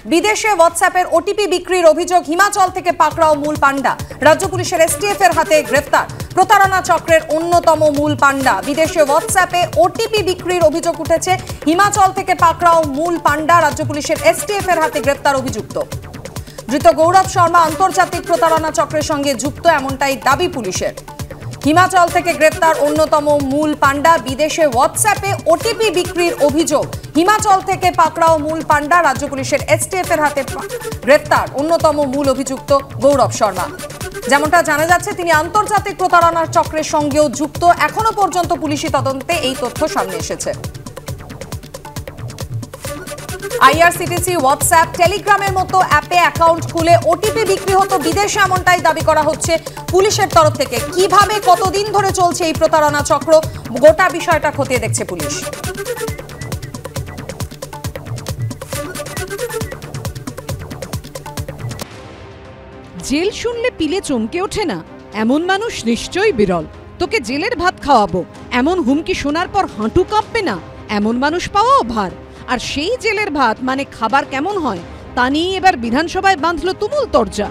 বিদেশে হোয়াটসঅ্যাপের ওটিপি বিক্রির অভিযোগ, হিমাচল থেকে পাকড়াও মূল পান্ডা। রাজ্য পুলিশের এসটিএফ এর হাতে গ্রেফতার প্রতারণা চক্রের অন্যতম মূল পান্ডা। বিদেশে হোয়াটসঅ্যাপে ওটিপি বিক্রির অভিযোগ উঠেছে, হিমাচল থেকে পাকড়াও মূল পান্ডা। রাজ্য পুলিশের এসটিএফ এর হাতে গ্রেফতার অভিযুক্ত। ধৃত গৌরব শর্মা আন্তর্জাতিক প্রতারণা চক্রের সঙ্গে যুক্ত, এমনটাই দাবি পুলিশের। হিমাচল থেকে গ্রেফতার অন্যতম মূল পান্ডা। বিদেশে হোয়াটসঅ্যাপে ওটিপি বিক্রির অভিযোগ, হিমাচল থেকে পাকড়াও মূল পান্ডা। রাজ্য পুলিশের এসটিএফ এর হাতে গ্রেফতার অন্যতম মূল অভিযুক্ত গৌরব শর্মা। যেমনটা জানা যাচ্ছে, তিনি আন্তর্জাতিক প্রতারণার চক্রের সঙ্গেও যুক্ত। এখনো পর্যন্ত পুলিশি তদন্তে এই তথ্য সামনে এসেছে। আইআরসিটিসি, হোয়াটসঅ্যাপ, টেলিগ্রামের মতো অ্যাপে অ্যাকাউন্ট খুলে ওটিপি বিক্রি হতো বিদেশে, এমনটাই দাবি করা হচ্ছে পুলিশের তরফ থেকে। কিভাবে, কতদিন ধরে চলছে এই প্রতারণা চক্র, গোটা বিষয়টা খতিয়ে দেখছে পুলিশ। জেল শুনলে পিলে চমকে ওঠে না, এমন মানুষ নিশ্চয়ই বিরল। তোকে জেলের ভাত খাওয়াবো, এমন হুমকি শোনার পর হাঁটু কাঁপবে না, এমন মানুষ পাওয়াও ভার। আর সেই জেলের ভাত মানে খাবার কেমন হয় তা নিয়ে এবার বিধানসভায় বাঁধল তুমুল তরজা।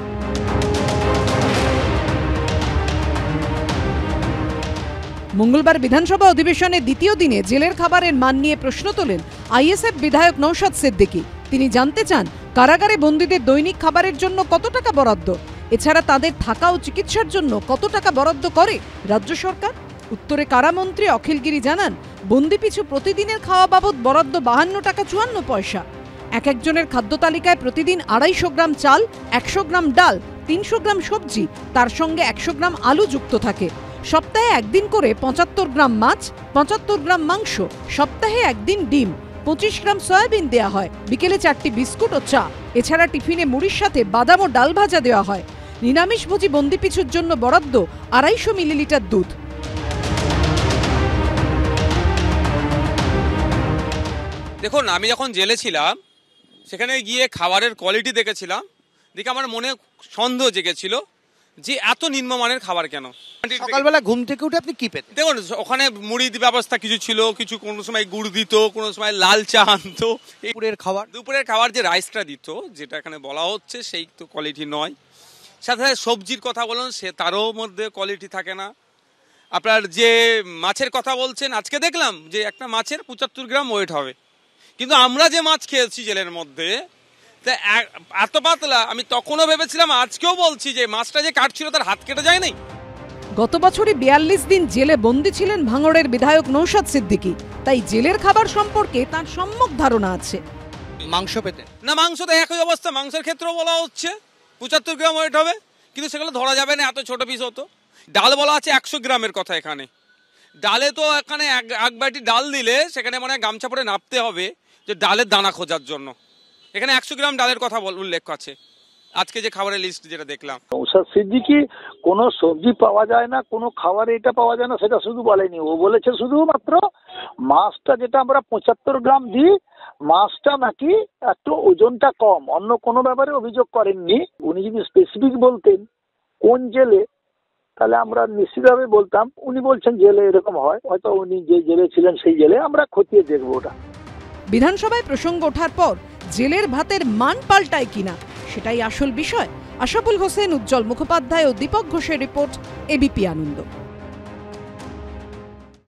মঙ্গলবার বিধানসভা অধিবেশনের দ্বিতীয় দিনে জেলের খাবারের মান নিয়ে প্রশ্ন তোলেন আইএসএফ বিধায়ক নওশাদ সিদ্দিকী। তিনি জানতে চান, কারাগারে বন্দীদের দৈনিক খাবারের জন্য কত টাকা বরাদ্দ, এছাড়া তাদের থাকা ও চিকিৎসার জন্য কত টাকা বরাদ্দ করে রাজ্য সরকার। উত্তরে কারামন্ত্রী অখিল গিরি জানান, বন্দি পিছু প্রতিদিনের খাওয়া বাবদ বরাদ্দ 52 টাকা 54 পয়সা। এক একজনের খাদ্য তালিকায় প্রতিদিন 250 গ্রাম চাল, 100 গ্রাম ডাল, 300 গ্রাম সবজি, তার সঙ্গে 100 গ্রাম আলু যুক্ত থাকে। সপ্তাহে একদিন করে 75 গ্রাম মাছ, 75 গ্রাম মাংস, সপ্তাহে একদিন ডিম, 25 গ্রাম সয়াবিন দেওয়া হয়। বিকেলে 4টি বিস্কুট ও চা। এছাড়া টিফিনে মুড়ির সাথে বাদাম ও ডাল ভাজা দেওয়া হয়। নিরামিষভোজী বন্দি পিছুর জন্য বরাদ্দ 250 মিলিলিটার দুধ। দেখুন, আমি যখন জেলে ছিলাম সেখানে গিয়ে খাবারের কোয়ালিটি দেখেছিলাম, দেখে আমার মনে সন্দেহ জেগেছিল যে এত নিম্নমানের খাবার কেন। সকালবেলা ঘুম থেকে উঠে আপনি কি পেতেন? দেখুন, ওখানে মুড়ি ব্যবস্থা কিছু ছিল, কিছু কোনো সময় গুড় দিত, কোনো সময় লাল চা আনতো। দুপুরের খাবার যে রাইসটা দিত, যেটা এখানে বলা হচ্ছে, সেই তো কোয়ালিটি নয়। সাথে সাথে সবজির কথা বলুন, সে তারও মধ্যে কোয়ালিটি থাকে না। আপনার যে মাছের কথা বলছেন, আজকে দেখলাম যে একটা মাছের 75 গ্রাম ওয়েট হবে, কিন্তু আমরা যে মাছ খেয়েছি জেলের মধ্যে এত পাতলা। আমি তখনও ভেবেছিলাম, আজকেও বলছি যে মাছটা যে কাটছিল তার হাত কেটে যায় নাই। গত বছরই 42 দিন জেলে বন্দী ছিলেন ভাঙড়ের বিধায়ক নওশাদ সিদ্দিকী, তাই জেলের খাবার সম্পর্কে তার সম্যক ধারণা আছে। মাংস পেতেন না? মাংস তো একই অবস্থা, মাংসের ক্ষেত্রেও বলা হচ্ছে 75 গ্রাম ওয়েট হবে, কিন্তু সেগুলো ধরা যাবে না, এত ছোট পিস হতো। ডাল বলা আছে 100 গ্রামের কথা। এখানে ডালে তো এখানে এক বাটি ডাল দিলে সেখানে মানে গামছা পরে নাপতে হবে যে ডালের দানা খোঁজার জন্য। এখানে 100 গ্রাম ডালের কথা উল্লেখ আছে আজকে যে খাবারের লিস্ট যেটা দেখলাম। নওশাদ সিদ্দিকী কোনো সবজি পাওয়া যায় না, কোনো খাবার এটা পাওয়া যায় না সেটা শুধু বলেনি। ও বলেছে শুধুমাত্র মাছটা যেটা আমরা 75 গ্রাম দিই, মাছটা নাকি একটু ওজনটা কম, অন্য কোনো ব্যাপারে অভিযোগ করেননি। উনি যদি স্পেসিফিক বলতেন কোন জেলে, তাহলে আমরা নিশ্চিতভাবে বলতাম। উনি বলছেন জেলে এরকম হয়, হয়তো উনি যে জেলে ছিলেন সেই জেলে, আমরা খতিয়ে দেখবো ওটা। বিধানসভায় প্রসঙ্গ ওঠার পর জেলের ভাতের মান পাল্টায় কিনা সেটাই আসল বিষয়। আশাফুল হোসেন, উজ্জ্বল মুখোপাধ্যায় ও দীপক ঘোষের রিপোর্ট, এবিপি আনন্দ।